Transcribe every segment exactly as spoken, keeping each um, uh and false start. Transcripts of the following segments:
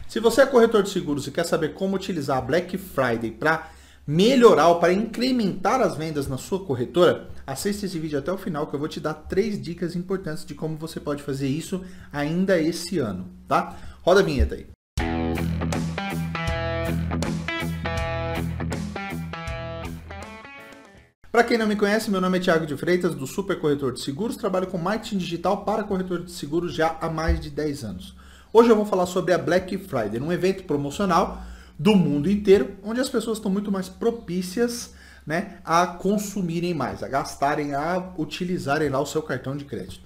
Se você é corretor de seguros e quer saber como utilizar a Black Friday para melhorar ou para incrementar as vendas na sua corretora, assista esse vídeo até o final que eu vou te dar três dicas importantes de como você pode fazer isso ainda esse ano, tá? Roda a vinheta aí. Para quem não me conhece, meu nome é Thiago de Freitas, do Super Corretor de Seguros, trabalho com marketing digital para corretor de seguros já há mais de dez anos. Hoje eu vou falar sobre a Black Friday, um evento promocional do mundo inteiro, onde as pessoas estão muito mais propícias, né, a consumirem mais, a gastarem, a utilizarem lá o seu cartão de crédito.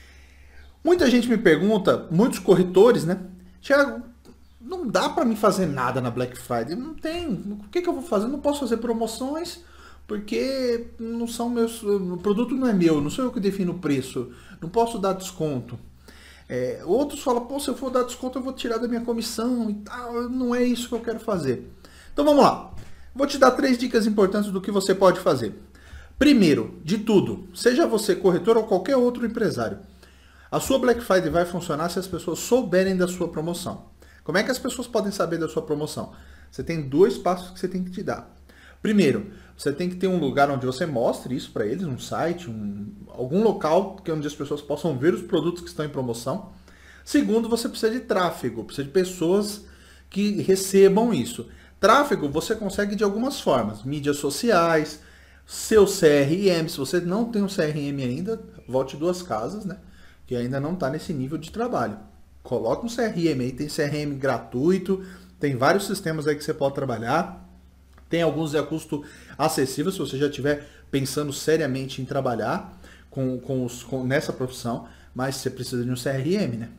Muita gente me pergunta, muitos corretores, né, Thiago, não dá para mim fazer nada na Black Friday, não tem, o que, que eu vou fazer? Eu não posso fazer promoções porque não são meus, o produto não é meu, não sou eu que defino o preço, não posso dar desconto. É, outros falam, pô, se eu for dar desconto eu vou tirar da minha comissão e tal, não é isso que eu quero fazer. Então vamos lá, vou te dar três dicas importantes do que você pode fazer. Primeiro, de tudo, seja você corretor ou qualquer outro empresário, a sua Black Friday vai funcionar se as pessoas souberem da sua promoção. Como é que as pessoas podem saber da sua promoção? Você tem dois passos que você tem que te dar. Primeiro, você tem que ter um lugar onde você mostre isso para eles, um site, um, algum local que onde as pessoas possam ver os produtos que estão em promoção. Segundo, você precisa de tráfego, precisa de pessoas que recebam isso. Tráfego você consegue de algumas formas, mídias sociais, seu C R M, se você não tem um C R M ainda, volte duas casas, né? Que ainda não está nesse nível de trabalho. Coloca um C R M aí, tem C R M gratuito, tem vários sistemas aí que você pode trabalhar. Tem alguns a custo acessível, se você já estiver pensando seriamente em trabalhar com, com os, com, nessa profissão, mas você precisa de um C R M, né?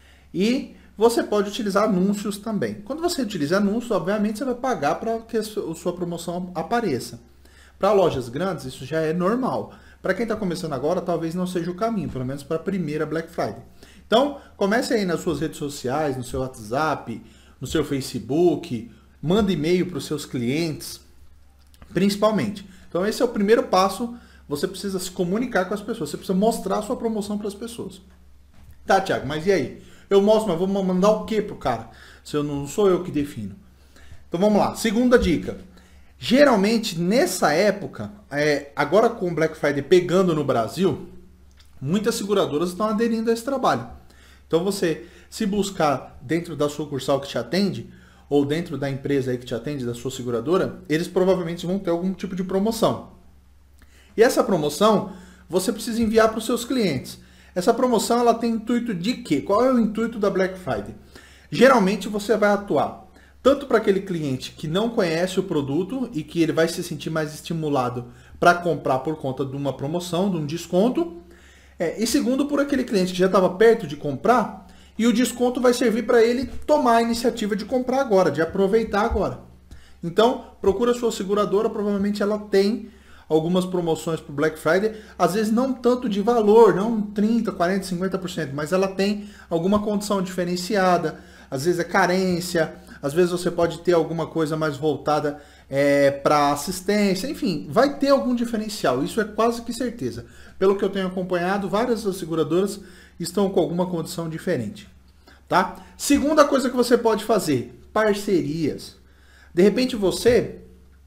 E você pode utilizar anúncios também. Quando você utiliza anúncios, obviamente você vai pagar para que a sua promoção apareça. Para lojas grandes, isso já é normal. Para quem está começando agora, talvez não seja o caminho, pelo menos para a primeira Black Friday. Então, comece aí nas suas redes sociais, no seu WhatsApp, no seu Facebook, manda e-mail para os seus clientes, principalmente. Então esse é o primeiro passo, você precisa se comunicar com as pessoas, você precisa mostrar a sua promoção para as pessoas. Tá, Thiago, mas e aí? Eu mostro, mas vou mandar o que pro cara? Se eu não sou eu que defino. Então vamos lá, segunda dica. Geralmente nessa época, é, agora com o Black Friday pegando no Brasil, muitas seguradoras estão aderindo a esse trabalho. Então você, se buscar dentro da sucursal que te atende, ou dentro da empresa aí que te atende, da sua seguradora, eles provavelmente vão ter algum tipo de promoção. E essa promoção, você precisa enviar para os seus clientes. Essa promoção, ela tem intuito de quê? Qual é o intuito da Black Friday? Geralmente, você vai atuar tanto para aquele cliente que não conhece o produto e que ele vai se sentir mais estimulado para comprar por conta de uma promoção, de um desconto. É, e segundo, por aquele cliente que já estava perto de comprar, e o desconto vai servir para ele tomar a iniciativa de comprar agora, de aproveitar agora. Então, procura a sua seguradora, provavelmente ela tem algumas promoções para o Black Friday, às vezes não tanto de valor, não trinta, quarenta, cinquenta por cento, mas ela tem alguma condição diferenciada, às vezes é carência, às vezes você pode ter alguma coisa mais voltada é, para assistência, enfim, vai ter algum diferencial, isso é quase que certeza. Pelo que eu tenho acompanhado, várias seguradoras estão com alguma condição diferente, tá? Segunda coisa que você pode fazer, parcerias. De repente você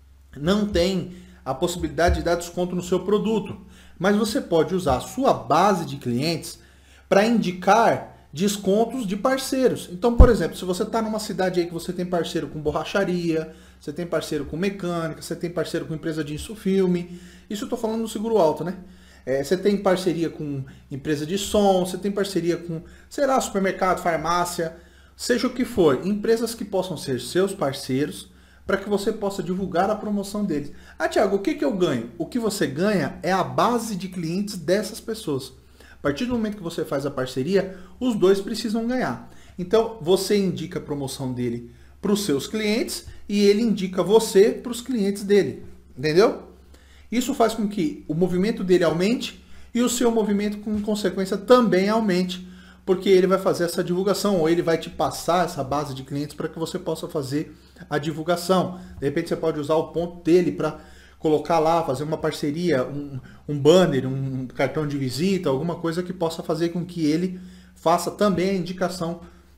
não tem a possibilidade de dar desconto no seu produto, mas você pode usar a sua base de clientes para indicar descontos de parceiros. Então, por exemplo, se você está numa cidade aí que você tem parceiro com borracharia, você tem parceiro com mecânica, você tem parceiro com empresa de insufilme, isso eu estou falando no seguro alto, né? É, você tem parceria com empresa de som, você tem parceria com, sei lá, supermercado, farmácia, seja o que for, empresas que possam ser seus parceiros para que você possa divulgar a promoção deles. Ah, Thiago, o que, que eu ganho? O que você ganha é a base de clientes dessas pessoas. A partir do momento que você faz a parceria, os dois precisam ganhar. Então, você indica a promoção dele para os seus clientes e ele indica você para os clientes dele. Entendeu? Isso faz com que o movimento dele aumente e o seu movimento, com consequência, também aumente, porque ele vai fazer essa divulgação, ou ele vai te passar essa base de clientes para que você possa fazer a divulgação. De repente você pode usar o ponto dele para colocar lá, fazer uma parceria, um, um banner, um cartão de visita, alguma coisa que possa fazer com que ele faça também a indicação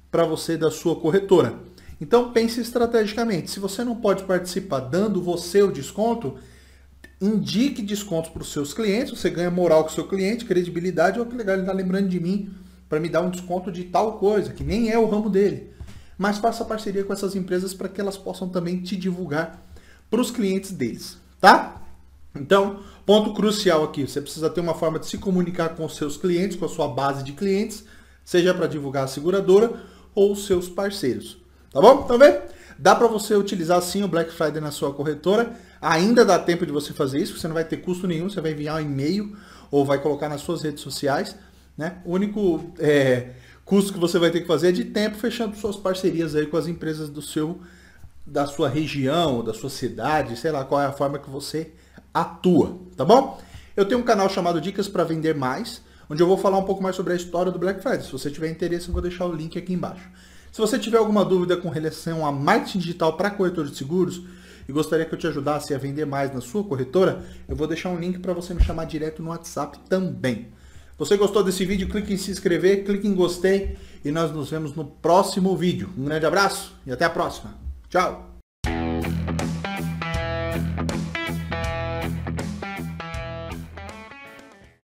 para você da sua corretora. Então pense estrategicamente. Se você não pode participar dando você o desconto, indique descontos para os seus clientes, você ganha moral com o seu cliente, credibilidade. Olha que legal, ele está lembrando de mim para me dar um desconto de tal coisa, que nem é o ramo dele. Mas faça parceria com essas empresas para que elas possam também te divulgar para os clientes deles, tá? Então, ponto crucial aqui, você precisa ter uma forma de se comunicar com os seus clientes, com a sua base de clientes, seja para divulgar a seguradora ou os seus parceiros, tá bom? Então, vê? Dá para você utilizar sim o Black Friday na sua corretora, ainda dá tempo de você fazer isso, você não vai ter custo nenhum, você vai enviar um e-mail ou vai colocar nas suas redes sociais, né? O único é, custo que você vai ter que fazer é de tempo, fechando suas parcerias aí com as empresas do seu, da sua região, da sua cidade, sei lá qual é a forma que você atua, tá bom? Eu tenho um canal chamado Dicas para Vender Mais, onde eu vou falar um pouco mais sobre a história do Black Friday. Se você tiver interesse, eu vou deixar o link aqui embaixo. Se você tiver alguma dúvida com relação a marketing digital para corretor de seguros e gostaria que eu te ajudasse a vender mais na sua corretora, eu vou deixar um link para você me chamar direto no WhatsApp também. Você gostou desse vídeo? Clique em se inscrever, clique em gostei e nós nos vemos no próximo vídeo. Um grande abraço e até a próxima. Tchau!